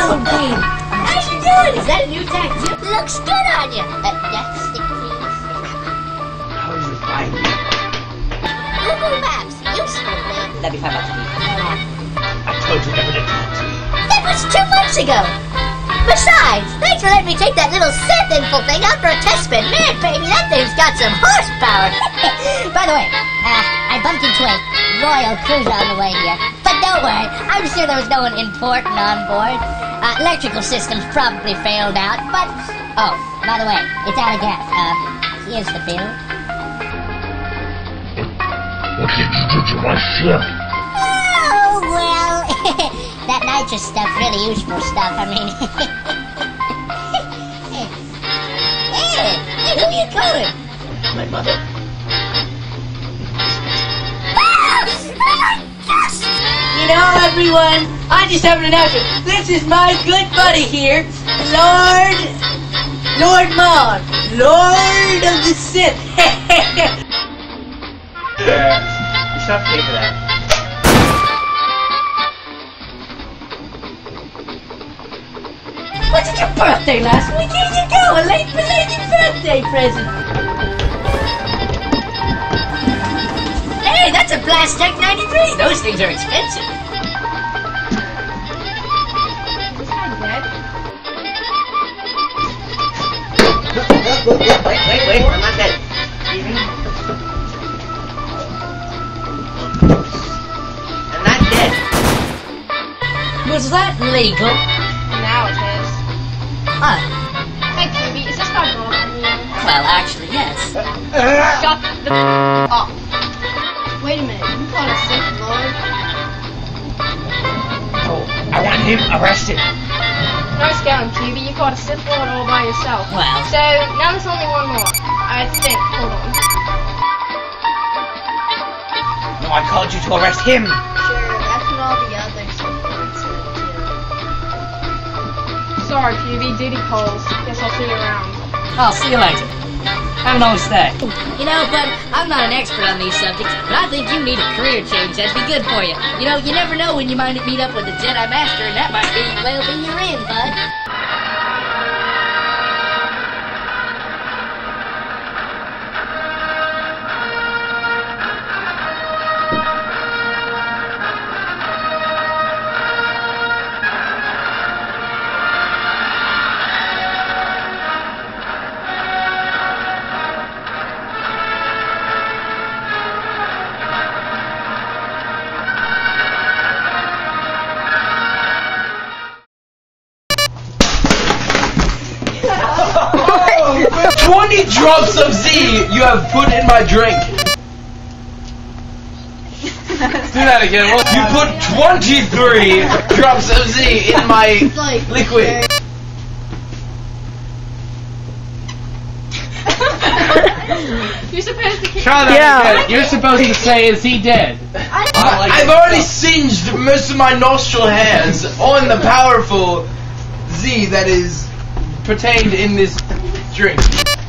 Hello, babe. How you doing? Is that a new tattoo? Looks good on you. Stick, please. How did you find me? Google Maps. Useful, man. That'd be $5 a week. I told you never to talk to me. That was 2 months ago. Besides, thanks for letting me take that little Sith info thing out for a test spin. Man, baby, that thing's got some horsepower. By the way, I bumped into a royal cruiser on the way here. But don't worry, I'm sure there was no one important on board. Electrical systems probably failed out, but... Oh, by the way, it's out of gas. Here's the bill. What did you do to my ship? Oh, well... that nitrous stuff's really useful stuff, I mean... Hey, who are you calling? My mother. You know, everyone, I just have an announcement. This is my good buddy here, Lord Maul, Lord of the Sith. You should have to pay for that. What's your birthday last week? Here you go, a late belated birthday present. Hey, that's a Blastech 93! Those things are expensive. Is that dead? Wait, I'm not dead. I'm not dead. Was that legal? Now it is. Huh. Hey, Puby, is this my girlfriend? Well, actually, yes. Shut the up. Wait a minute, you call a Sith Lord? Oh, I want him arrested. Nice going, Puby. You caught a Sith Lord all by yourself. Well. So, now there's only one more. I think. Hold on. No, I called you to arrest him. Sure, that's what all the other Sith Lords said, too. Sorry, Puby. Duty calls. Guess I'll see you around. I'll see you later. Have a nice day. You know, bud, I'm not an expert on these subjects, but I think you need a career change. That'd be good for you. You know, you never know when you might meet up with a Jedi Master, and that might be, well, be your end, bud. Oh, 20 drops of Z you have put in my drink. Do that again. You put 23 drops of Z in my liquid. You're supposed to keep... Try that again. You're supposed to say, is he dead? I've already singed most of my nostril hairs on the powerful Z that is pertained in this drink.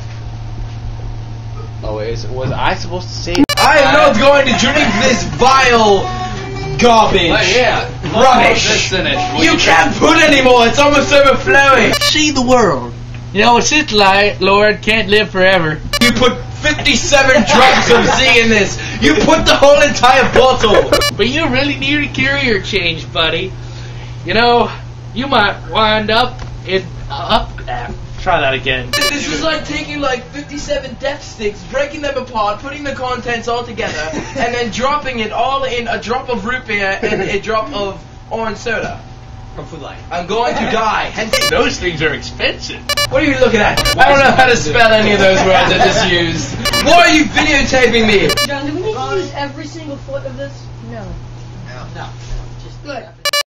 Oh, was I supposed to say? I am not going to drink this vile garbage. Rubbish. You can't put any more. It's almost overflowing. See the world. You know, a Sith Lord can't live forever. You put 57 drops of Z in this. You put the whole entire bottle. But you really need a career change, buddy. You know, you might wind up in try that again. This is like taking like 57 death sticks, breaking them apart, putting the contents all together, and then dropping it all in a drop of root beer and a drop of orange soda. From Food Lion. I'm going to die. Those things are expensive. What are you looking at? I don't know how to spell any of those words I just used. Why are you videotaping me? John, do we need to use every single foot of this? No. No. Just good.